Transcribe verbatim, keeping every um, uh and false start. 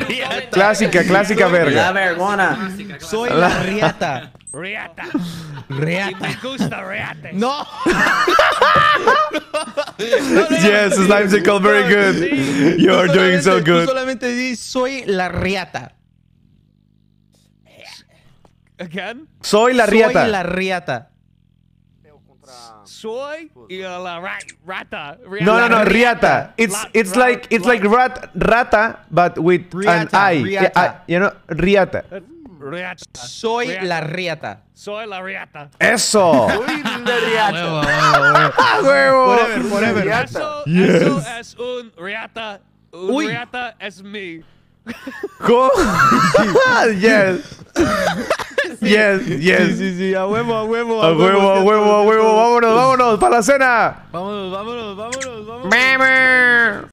Clásica, clásica verga. La vergona. Soy la riata. Riata. Riata. Me gusta Riata. No. Yes, Slimesicle, very good. You are doing so Tú good. solamente di soy la riata. Again? Soy la riata. Soy la riata. Soy y la ra rata. No, no, no, riata. It's it's like it's like rat rata, but with an Riata, I. riata. I- You know, riata. Riata. Soy Riata. la riata. Soy la Riata. Eso. ¡Ah, huevo! Forever, forever. Eso, Yes. eso es un Riata. Un Uy. Riata es mí. ¿Cómo? Yes. Yes, yes. Sí, sí, sí, a huevo, a huevo. A huevo, a huevo, a huevo. Vámonos, vámonos para la cena. Vámonos, vámonos, vámonos, vámonos. Meme.